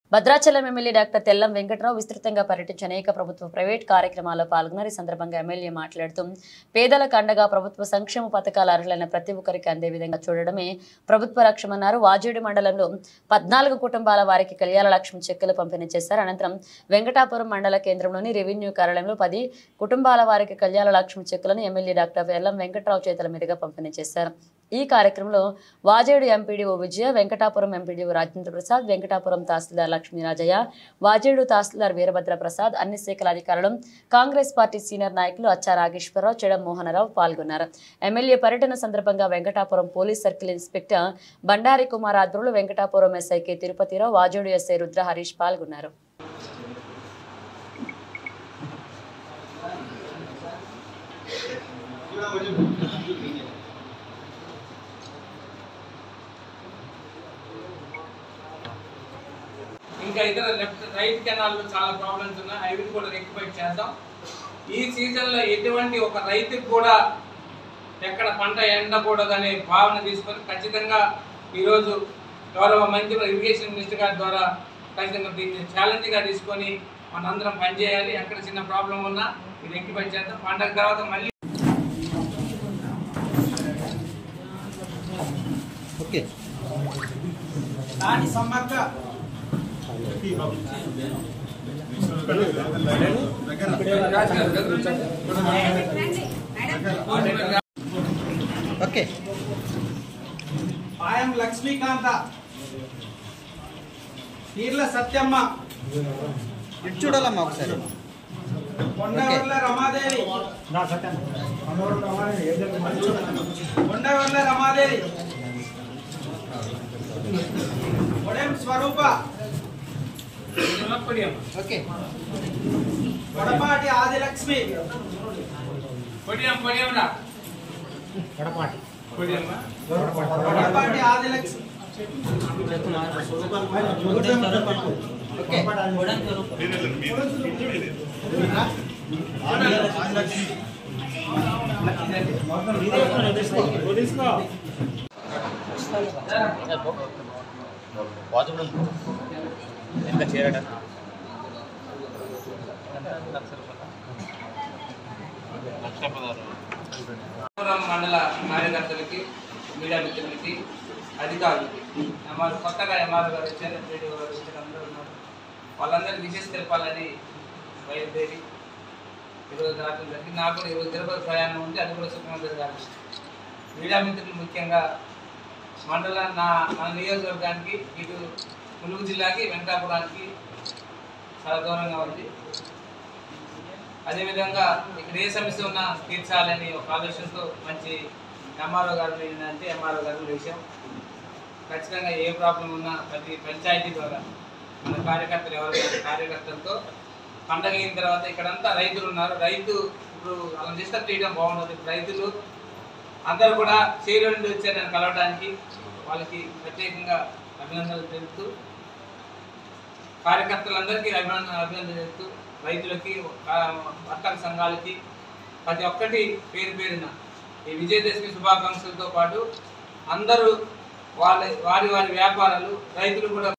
Bhadrachalam MLA doctor Tellam Venkatrao విస్తృతంగా పర్యటించి అనేక ప్రభుత్వ ప్రైవేట్ కార్యక్రమాల్లో పాల్గొన్నారు. ఈ సందర్భంగా ఎమ్మెల్యే మాట్లాడుతూ పేదలకు అండగా ప్రభుత్వ సంక్షేమ పథకాల అర్హులైన ప్రతి ఒక్కరికి అందే విధంగా చూడడమే ప్రభుత్వ లక్ష్యమన్నారు. వాజేడు మండలంలో 14 కుటుంబాల వారికి కళ్యాణ లక్ష్మి చెక్కులు పంపిణీ చేశారు. అనంతరం వెంకటాపురం మండల కేంద్రంలోని రెవెన్యూ కార్యాలయంలో 10 కుటుంబాల వారికి కళ్యాణ లక్ష్మి చెక్కులను ఎమ్మెల్యే డాక్టర్ తెల్లం వెంకట్రావు చేతుల మీదుగా పంపిణీ చేశారు. ఈ కార్యక్రమంలో వాజేడు ఎంపీడీఓ విజయ, వెంకటాపురం ఎంపీడీఓ రాజేంద్ర ప్రసాద్, వెంకటాపురం తహసీల్దార్ లక్ష్మీరాజయ్య, వాజేడు తహసీల్దార్ వీరభద్ర ప్రసాద్, అన్ని శాఖల అధికారులు, కాంగ్రెస్ పార్టీ సీనియర్ నాయకులు అచ్చా నాగేశ్వరరావు, చెడం మోహనరావు పాల్గొన్నారు. ఎమ్మెల్యే పర్యటన సందర్భంగా Venkatapuram police circle inspector Bandari Kumar ఆధ్వర్యంలో Venkatapuram SI K Tirupathirao, Vajedu SI Rudra Harish పాల్గొన్నారు. ఇంకా ఇతర లెఫ్ట్ రైట్ కెనాల్లో చాలా ప్రాబ్లమ్స్ ఉన్నాయి, అవి కూడా రెక్టిఫై చేద్దాం. ఈ సీజన్లో ఎటువంటి ఒక రైతుకు కూడా ఎక్కడ పంట ఎండకూడదనే భావన తీసుకొని ఖచ్చితంగా ఈరోజు గౌరవ మంత్రి ఇరిగేషన్ మినిస్టర్ గారి ద్వారా ఖచ్చితంగా దీన్ని ఛాలెంజ్గా తీసుకొని మనందరం పనిచేయాలి. ఎక్కడ చిన్న ప్రాబ్లం ఉన్నా ఇది రెక్టిఫై చేద్దాం. పండగ తర్వాత మళ్ళీ దాని సమగ్ర ఓకే పాయం లక్ష్మీకాంత, తీర్ల సత్యమ్మ, ఇటు చూడాలమ్మా ఒకసారి. కొండవర్ల రమాదేవి, కొండవర్ల రమాదేవి, కొడెం స్వరూప, ఓకే కొడపాటి ఆదిలక్ష్మి, కొడపాటి ఆదిలక్ష్మి, మండల కార్యకర్తలకి, మీడియా మిత్రులకి, అధికారులకి, కొత్తగా ఎంఆర్ఓ గారు వచ్చారు, ఎంపీడీఓ గారు వచ్చారు, అందరూ ఉన్నారు. వాళ్ళందరికీ విషయం తెలపాలని బయలుదేరి ఈరోజు రావడం జరిగింది. నాకు కూడా ఈరోజు తిరుపతి ప్రయాణం ఉంది, అది కూడా సుఖమంత్రి గారు. మీడియా మిత్రులు ముఖ్యంగా మన నియోజకవర్గానికి, ఇటు ములుగు జిల్లాకి, వెంకటాపురానికి చాలా దూరంగా ఉంది. అదేవిధంగా ఇక్కడ ఏ సమస్య ఉన్నా తీర్చాలని ఒక ఆలోచనతో మంచి ఎంఆర్ఓ గారు ఏంటంటే ఎంఆర్ఓ గారు విషయం ఖచ్చితంగా ఏ ప్రాబ్లం ఉన్నా ప్రతి పంచాయతీ ద్వారా మన కార్యకర్తలు ఎవరు కార్యకర్తలతో పండగ అయిన తర్వాత ఇక్కడంతా రైతులు ఉన్నారు. రైతు ఇప్పుడు అలా డిస్టర్బ్ చేయడం బాగుండదు. రైతులు అందరూ కూడా చేరు నుండి వచ్చారు నన్ను కలవడానికి. వాళ్ళకి ప్రత్యేకంగా అభినందనలు తెలుపుతూ, కార్యకర్తలందరికీ అభినందనలు తెలుపుతూ, రైతులకి, వర్తక సంఘాలకి ప్రతి ఒక్కటి పేరు పేరున ఈ విజయదశమి శుభాకాంక్షలతో పాటు అందరూ వారి వ్యాపారాలు, రైతులు కూడా